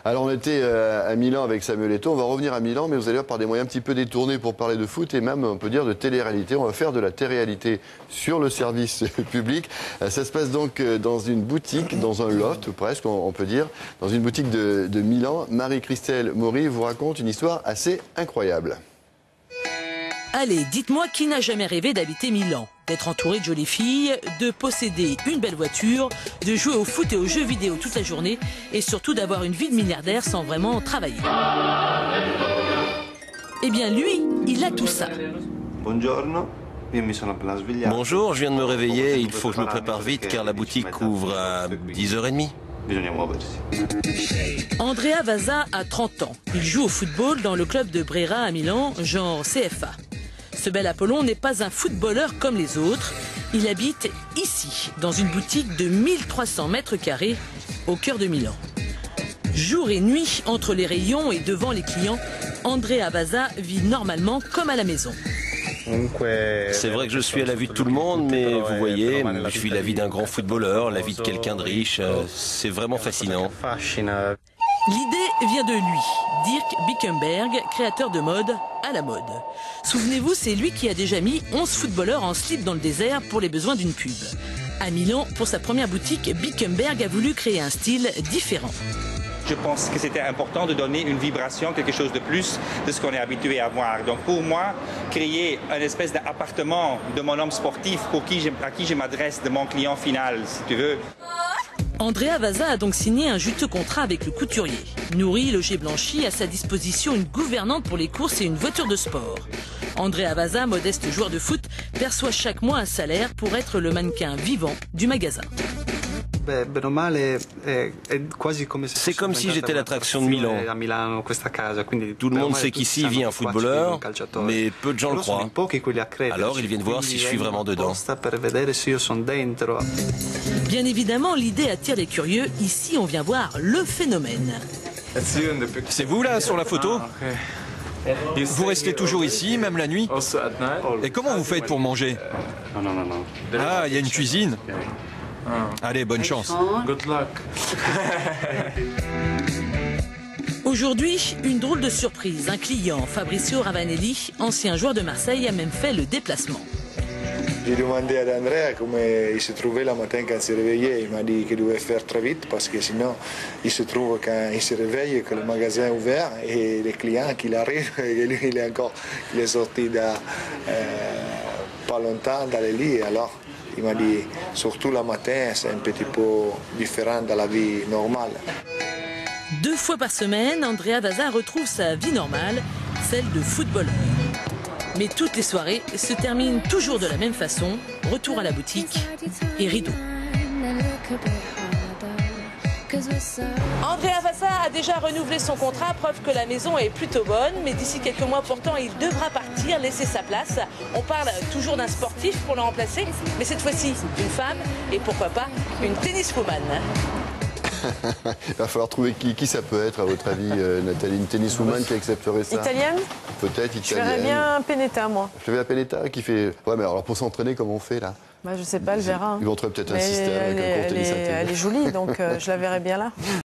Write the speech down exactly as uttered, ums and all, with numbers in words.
Alors on était à Milan avec Samuel Eto'o, on va revenir à Milan, mais vous allez voir par des moyens un petit peu détournés pour parler de foot et même on peut dire de télé-réalité. On va faire de la télé-réalité sur le service public. Ça se passe donc dans une boutique, dans un loft presque on peut dire, dans une boutique de, de Milan. Marie-Christelle Maury vous raconte une histoire assez incroyable. Allez, dites-moi qui n'a jamais rêvé d'habiter Milan, d'être entouré de jolies filles, de posséder une belle voiture, de jouer au foot et aux jeux vidéo toute la journée et surtout d'avoir une vie de milliardaire sans vraiment travailler. Eh bien lui, il a tout ça. Bonjour, je viens de me réveiller, il faut que je me prépare vite car la boutique ouvre à dix heures trente. Andrea Vasa a trente ans. Il joue au football dans le club de Brera à Milan, genre C F A. Ce bel Apollon n'est pas un footballeur comme les autres. Il habite ici, dans une boutique de mille trois cents mètres carrés, au cœur de Milan. Jour et nuit, entre les rayons et devant les clients, Andrea Vasa vit normalement comme à la maison. C'est vrai que je suis à la vue de tout le monde, mais vous voyez, je vis la vie d'un grand footballeur, la vie de quelqu'un de riche. C'est vraiment fascinant. L'idée vient de lui, Dirk Bickenberg, créateur de mode à la mode. Souvenez-vous, c'est lui qui a déjà mis onze footballeurs en slip dans le désert pour les besoins d'une pub. À Milan, pour sa première boutique, Bickenberg a voulu créer un style différent. Je pense que c'était important de donner une vibration, quelque chose de plus de ce qu'on est habitué à voir. Donc pour moi, créer une espèce d'appartement de mon homme sportif pour qui je, à qui je m'adresse, de mon client final, si tu veux. Andrea Vasa a donc signé un juteux contrat avec le couturier. Nourri, logé, blanchi, à sa disposition une gouvernante pour les courses et une voiture de sport. Andrea Vasa, modeste joueur de foot, perçoit chaque mois un salaire pour être le mannequin vivant du magasin. C'est comme si j'étais l'attraction de Milan. Tout le monde sait qu'ici vit un footballeur, mais peu de gens le croient. Alors ils viennent voir si je suis vraiment dedans. Bien évidemment, l'idée attire les curieux. Ici, on vient voir le phénomène. C'est vous là sur la photo ? Vous restez toujours ici, même la nuit ? Et comment vous faites pour manger ? Ah, il y a une cuisine ? Allez, bonne chance. Good luck. Aujourd'hui, une drôle de surprise. Un client, Fabrizio Ravanelli, ancien joueur de Marseille, a même fait le déplacement. J'ai demandé à Andrea comment il se trouvait le matin quand il se réveillait. Il m'a dit qu'il devait faire très vite parce que sinon il se trouve quand il se réveille que le magasin est ouvert et les clients qui arrivent et lui il est encore il est sorti de, euh, pas longtemps dans le lit. Alors il m'a dit surtout le matin c'est un petit peu différent de la vie normale. Deux fois par semaine, Andrea Vasa retrouve sa vie normale, celle de footballeur. Mais toutes les soirées se terminent toujours de la même façon, retour à la boutique et rideau. Andrea Vasa a déjà renouvelé son contrat, preuve que la maison est plutôt bonne, mais d'ici quelques mois pourtant il devra partir, laisser sa place. On parle toujours d'un sportif pour le remplacer, mais cette fois-ci une femme et pourquoi pas une tenniswoman. Il va falloir trouver qui, qui ça peut être à votre avis, euh, Nathalie, une tenniswoman qui accepterait ça. Italienne ? Peut-être italienne. Je verrais bien Pennetta, moi. Je verrais Pennetta qui fait... Ouais, mais alors pour s'entraîner, comment on fait là? Bah, je sais pas, elle verra. Ils vont trouver peut-être un Mais système elle, avec est, un court elle, tennis est, intégré. elle est jolie, donc euh, je la verrais bien là.